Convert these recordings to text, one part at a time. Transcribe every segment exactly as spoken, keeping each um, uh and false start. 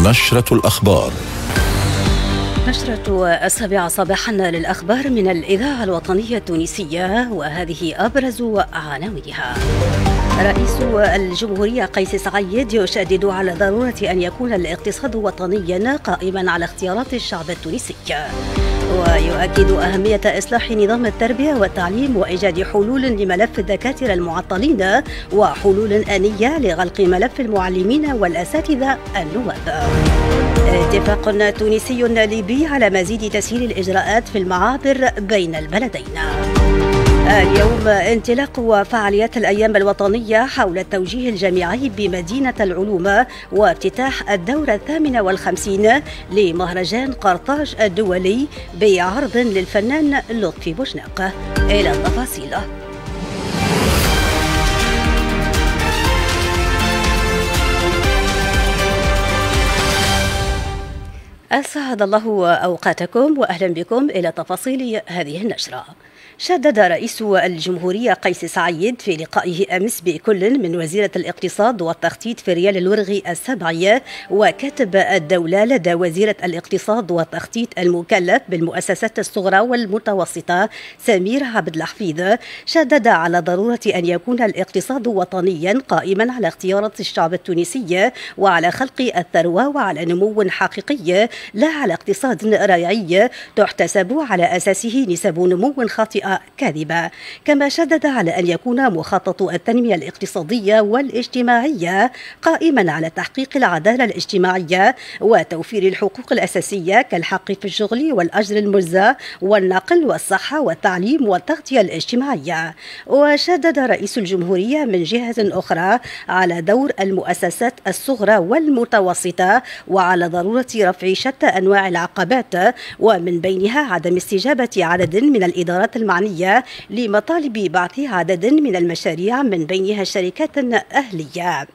نشرة الأخبار. نشرة السابعة صباحا للأخبار من الإذاعة الوطنية التونسية، وهذه أبرز عناوينها. رئيس الجمهورية قيس سعيد يشدد على ضرورة أن يكون الاقتصاد وطنيا قائما على اختيارات الشعب التونسي، ويؤكد أهمية إصلاح نظام التربية والتعليم وإيجاد حلول لملف الدكاترة المعطلين وحلول آنية لغلق ملف المعلمين والأساتذة النواب. اتفاق تونسي ليبي على مزيد تسهيل الإجراءات في المعابر بين البلدين. اليوم انطلاق وفعاليات الأيام الوطنية حول التوجيه الجامعي بمدينة العلوم، وافتتاح الدورة الثامنة والخمسين لمهرجان قرطاج الدولي بعرض للفنان لطفي بوشناق. إلى التفاصيل. أسعد الله أوقاتكم وأهلا بكم إلى تفاصيل هذه النشرة. شدد رئيس الجمهورية قيس سعيد في لقائه أمس بكل من وزيرة الاقتصاد والتخطيط في ريال الورغي السبعية وكاتب الدولة لدى وزيرة الاقتصاد والتخطيط المكلف بالمؤسسات الصغرى والمتوسطة سمير عبد الحفيظ، شدد على ضرورة أن يكون الاقتصاد وطنيا قائما على اختيارات الشعب التونسي وعلى خلق الثروة وعلى نمو حقيقي، لا على اقتصاد ريعي تحتسب على أساسه نسب نمو خاطئة كاذبة. كما شدد على أن يكون مخطط التنمية الاقتصادية والاجتماعية قائما على تحقيق العدالة الاجتماعية وتوفير الحقوق الأساسية كالحق في الشغل والأجر المجزى والنقل والصحة والتعليم والتغطية الاجتماعية. وشدد رئيس الجمهورية من جهة أخرى على دور المؤسسات الصغرى والمتوسطة وعلى ضرورة رفع شتى أنواع العقبات، ومن بينها عدم استجابة عدد من الإدارات المعنية لمطالب بعث عدد من المشاريع من بينها الشركات الأهلية.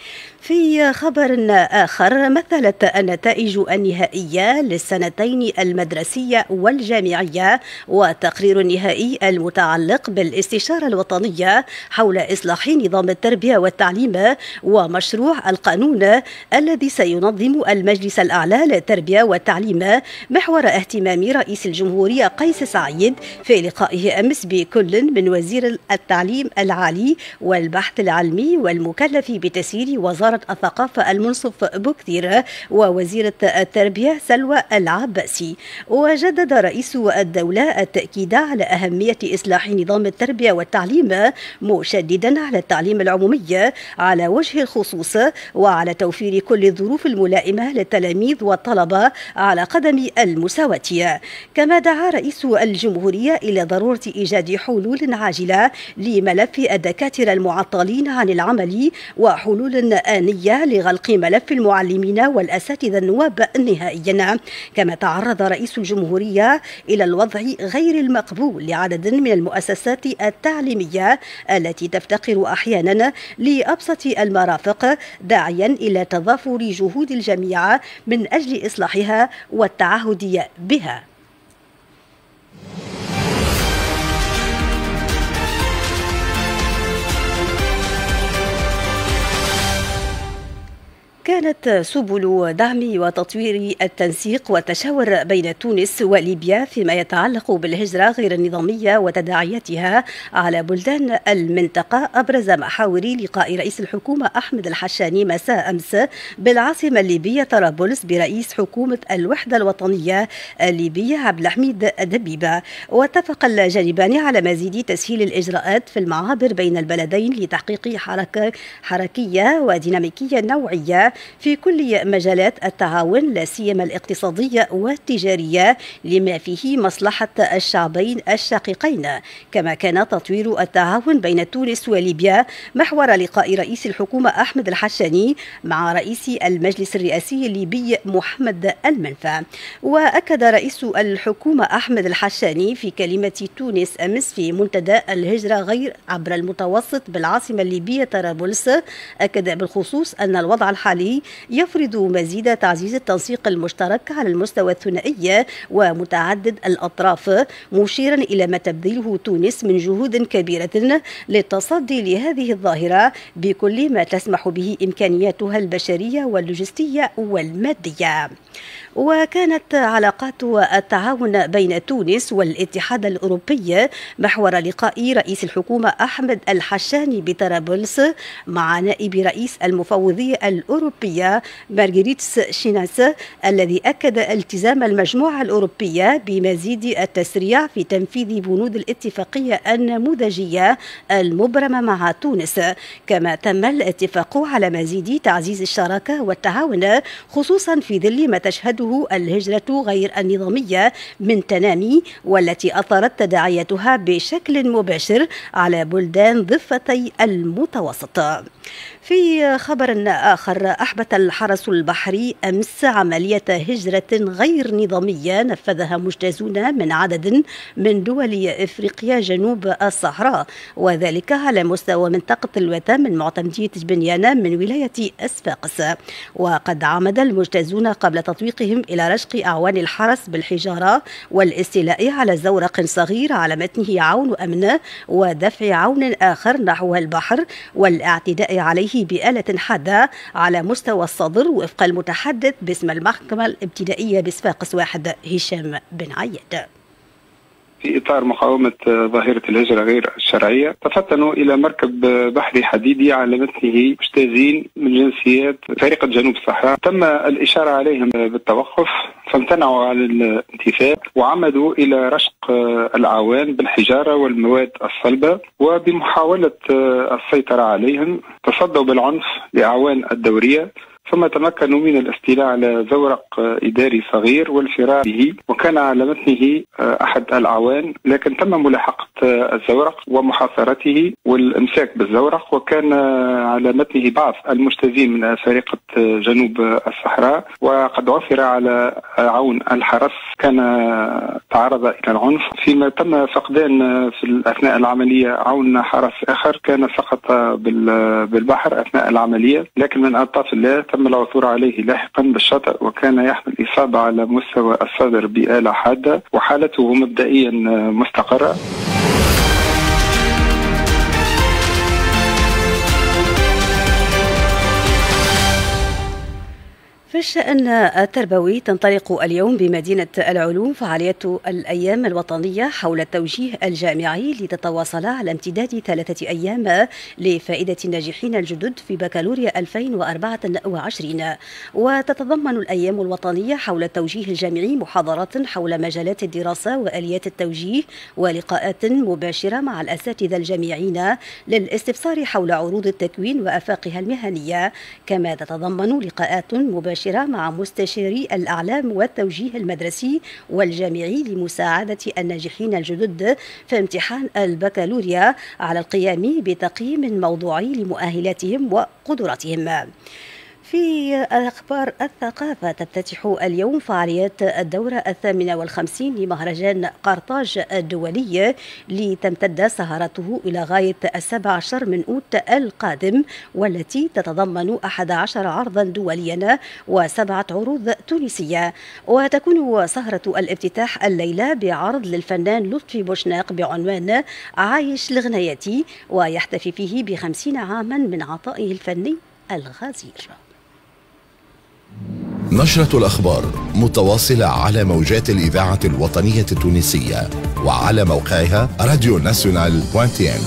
في خبر آخر، مثلت النتائج النهائية للسنتين المدرسية والجامعية والتقرير النهائي المتعلق بالاستشارة الوطنية حول إصلاح نظام التربية والتعليم ومشروع القانون الذي سينظم المجلس الأعلى للتربية والتعليم محور اهتمام رئيس الجمهورية قيس سعيد في لقائه أمس بكل من وزير التعليم العالي والبحث العلمي والمكلف بتسيير وزارة الثقافة المنصف بوكتير ووزيرة التربية سلوى العباسي. وجدد رئيس الدولة التأكيد على أهمية إصلاح نظام التربية والتعليم، مشددا على التعليم العمومي على وجه الخصوص وعلى توفير كل الظروف الملائمة للتلاميذ والطلبة على قدم المساواة. كما دعا رئيس الجمهورية إلى ضرورة إيجاد حلول عاجلة لملف الدكاترة المعطلين عن العمل وحلول آنية لغلق ملف المعلمين والأساتذة النواب نهائيا. كما تعرض رئيس الجمهورية إلى الوضع غير المقبول لعدد من المؤسسات التعليمية التي تفتقر أحيانا لأبسط المرافق، داعيا إلى تضافر جهود الجميع من أجل إصلاحها والتعهد بها. كانت سبل دعم وتطوير التنسيق والتشاور بين تونس وليبيا فيما يتعلق بالهجرة غير النظامية وتداعياتها على بلدان المنطقة أبرز محاور لقاء رئيس الحكومة أحمد الحشاني مساء أمس بالعاصمة الليبية طرابلس برئيس حكومة الوحدة الوطنية الليبية عبد الحميد دبيبة. واتفق الجانبان على مزيد تسهيل الإجراءات في المعابر بين البلدين لتحقيق حركة حركية وديناميكية نوعية في كل مجالات التعاون لا سيما الاقتصادية والتجارية لما فيه مصلحة الشعبين الشقيقين. كما كان تطوير التعاون بين تونس وليبيا محور لقاء رئيس الحكومة أحمد الحشاني مع رئيس المجلس الرئاسي الليبي محمد المنفى. وأكد رئيس الحكومة أحمد الحشاني في كلمة تونس أمس في منتدى الهجرة غير عبر المتوسط بالعاصمة الليبية طرابلس، أكد بالخصوص أن الوضع الحالي يفرض مزيد تعزيز التنسيق المشترك على المستوى الثنائي ومتعدد الأطراف، مشيرا إلى ما تبذله تونس من جهود كبيرة للتصدي لهذه الظاهرة بكل ما تسمح به إمكانياتها البشرية واللوجستية والمادية. وكانت علاقات التعاون بين تونس والاتحاد الأوروبي محور لقاء رئيس الحكومة أحمد الحشاني بطرابلس مع نائب رئيس المفوضية الأوروبية مارغريتس شيناس، الذي أكد التزام المجموعة الأوروبية بمزيد التسريع في تنفيذ بنود الاتفاقية النموذجية المبرمة مع تونس. كما تم الاتفاق على مزيد تعزيز الشراكة والتعاون، خصوصا في ظل ما تشهده الهجرة غير النظامية من تنامي، والتي أثرت تداعياتها بشكل مباشر على بلدان ضفتي المتوسط. في خبر آخر، أحبط الحرس البحري أمس عملية هجرة غير نظامية نفذها مجتازون من عدد من دول إفريقيا جنوب الصحراء، وذلك على مستوى منطقة الوتا من معتمدية جبنيانة من ولاية أسفاقس. وقد عمد المجتازون قبل تطويقهم إلى رشق أعوان الحرس بالحجارة والاستيلاء على زورق صغير على متنه عون أمن، ودفع عون آخر نحو البحر والاعتداء عليه بآلة حادة على مستوى الصدر، وفق المتحدث باسم المحكمة الابتدائية بصفاقس واحد هشام بن عياد. في إطار مقاومة ظاهرة الهجرة غير الشرعية، تفطنوا إلى مركب بحري حديدي على متنه مجتازين من جنسيات فريق جنوب الصحراء. تم الإشارة عليهم بالتوقف فامتنعوا عن الانتفاع، وعمدوا إلى رشق الأعوان بالحجارة والمواد الصلبة، وبمحاولة السيطرة عليهم تصدوا بالعنف لأعوان الدورية، ثم تمكنوا من الاستيلاء على زورق إداري صغير والفرار به، وكان على متنه أحد الأعوان، لكن تم ملاحقة الزورق ومحاصرته والإمساك بالزورق، وكان على متنه بعض المجتازين من فريق جنوب الصحراء، وقد عثر على عون الحرس كان تعرض إلى العنف، فيما تم فقدان في أثناء العملية عون حرس آخر كان سقط بالبحر أثناء العملية، لكن من ألطاف الله تم العثور عليه لاحقا بالشاطئ، وكان يحمل إصابة على مستوى الصدر بآلة حادة، وحالته مبدئيا مستقرة. في الشأن التربوي، تنطلق اليوم بمدينة العلوم فعاليات الأيام الوطنية حول التوجيه الجامعي لتتواصل على امتداد ثلاثة أيام لفائدة الناجحين الجدد في بكالوريا ألفين وأربعة وعشرين. وتتضمن الأيام الوطنية حول التوجيه الجامعي محاضرات حول مجالات الدراسة وآليات التوجيه، ولقاءات مباشرة مع الأساتذة الجامعيين للاستفسار حول عروض التكوين وآفاقها المهنية. كما تتضمن لقاءات مباشرة مع مستشاري الأعلام والتوجيه المدرسي والجامعي لمساعدة الناجحين الجدد في امتحان البكالوريا على القيام بتقييم موضوعي لمؤهلاتهم وقدراتهم. في أخبار الثقافة، تفتتح اليوم فعاليات الدورة الثامنة والخمسين لمهرجان قرطاج الدولي، لتمتد سهرته إلى غاية السابع عشر من أوت القادم، والتي تتضمن أحد عشر عرضا دوليا وسبعة عروض تونسية. وتكون سهرة الافتتاح الليلة بعرض للفنان لطفي بوشناق بعنوان عايش لغنياتي، ويحتفي فيه بخمسين عاما من عطائه الفني الغزير. نشرة الأخبار متواصلة على موجات الإذاعة الوطنية التونسية وعلى موقعها راديو ناسيونال دوت تي ان.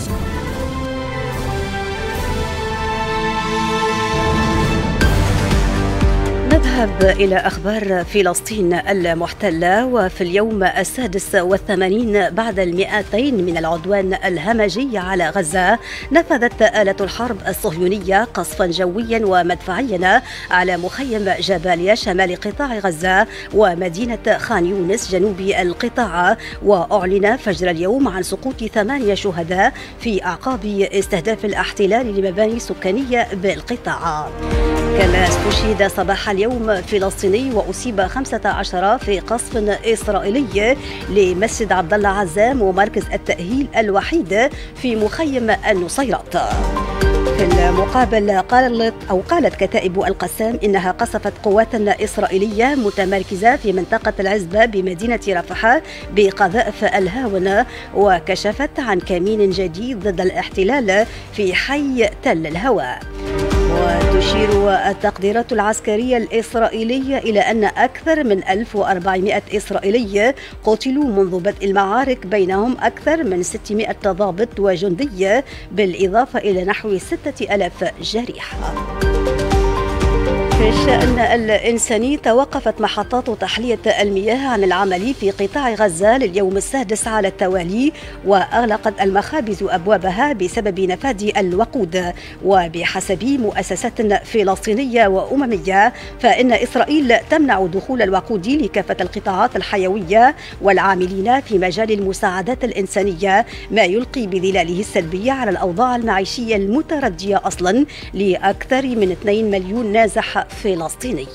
نذهب إلى أخبار فلسطين المحتلة. وفي اليوم السادس والثمانين بعد المئتين من العدوان الهمجي على غزة، نفذت آلة الحرب الصهيونية قصفا جويا ومدفعيا على مخيم جباليا شمال قطاع غزة ومدينة خان يونس جنوب القطاع. وأعلن فجر اليوم عن سقوط ثمانية شهداء في أعقاب استهداف الاحتلال لمباني سكانية بالقطاع. كما استشهد صباح اليوم فلسطيني وأصيب خمسة عشر في قصف إسرائيلي لمسجد عبد الله عزام ومركز التأهيل الوحيد في مخيم النصيرات. في المقابل قالت أو قالت كتائب القسام إنها قصفت قوات إسرائيلية متمركزة في منطقة العزبة بمدينة رفح بقذائف الهاونة، وكشفت عن كمين جديد ضد الاحتلال في حي تل الهواء. وتشير التقديرات العسكرية الإسرائيلية إلى أن أكثر من ألف وأربعمائة إسرائيلي قتلوا منذ بدء المعارك، بينهم أكثر من ستمائة ضابط وجندي، بالإضافة إلى نحو ستة آلاف جريح. في الشأن الإنساني، توقفت محطات تحلية المياه عن العمل في قطاع غزة لليوم السادس على التوالي، وأغلقت المخابز أبوابها بسبب نفاذ الوقود. وبحسب مؤسسات فلسطينية وأممية، فإن إسرائيل تمنع دخول الوقود لكافة القطاعات الحيوية والعاملين في مجال المساعدات الإنسانية، ما يلقي بظلاله السلبية على الأوضاع المعيشية المتردية أصلا لأكثر من اثنين مليون نازح فلسطيني.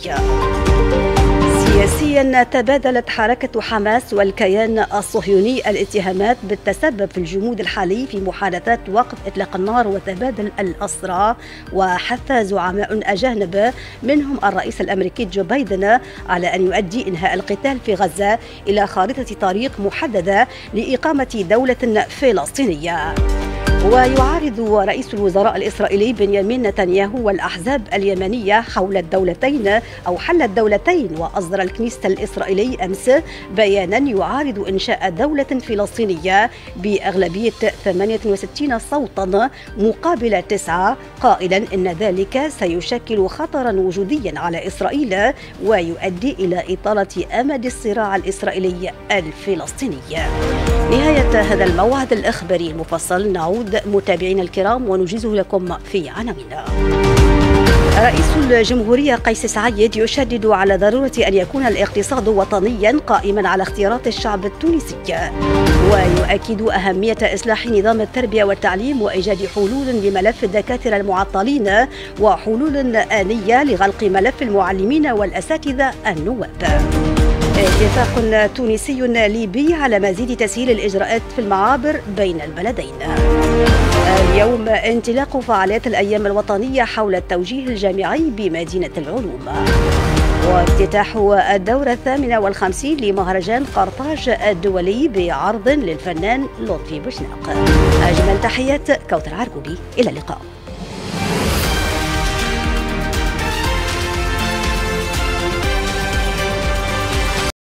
سياسيا، تبادلت حركة حماس والكيان الصهيوني الاتهامات بالتسبب في الجمود الحالي في محادثات وقف إطلاق النار وتبادل الأسرى، وحث زعماء أجانب منهم الرئيس الأمريكي جو بايدن على أن يؤدي إنهاء القتال في غزة إلى خارطة طريق محددة لإقامة دولة فلسطينية. ويعارض رئيس الوزراء الإسرائيلي بنيامين نتنياهو والأحزاب اليمنية حول الدولتين أو حل الدولتين، وأصدر الكنيسة الإسرائيلي أمس بيانا يعارض إنشاء دولة فلسطينية بأغلبية ثمانية وستين صوتا مقابل تسعة، قائلا إن ذلك سيشكل خطرا وجوديا على إسرائيل ويؤدي إلى إطالة أمد الصراع الإسرائيلي الفلسطيني. نهاية هذا الموعد الإخباري المفصل، نعود متابعينا الكرام ونجيزه لكم في عناوين. رئيس الجمهورية قيس سعيد يشدد على ضرورة أن يكون الاقتصاد وطنيا قائما على اختيارات الشعب التونسي، ويؤكد أهمية إصلاح نظام التربية والتعليم وإيجاد حلول لملف الدكاترة المعطلين وحلول آنية لغلق ملف المعلمين والأساتذة النواب. اتفاق تونسي ليبي على مزيد تسهيل الإجراءات في المعابر بين البلدين. اليوم انطلاق فعاليات الأيام الوطنية حول التوجيه الجامعي بمدينة العلوم. وافتتاح الدورة الثامنة والخمسين لمهرجان قرطاج الدولي بعرض للفنان لطفي بوشناق. أجمل تحيات كوثر عرقوبي، إلى اللقاء.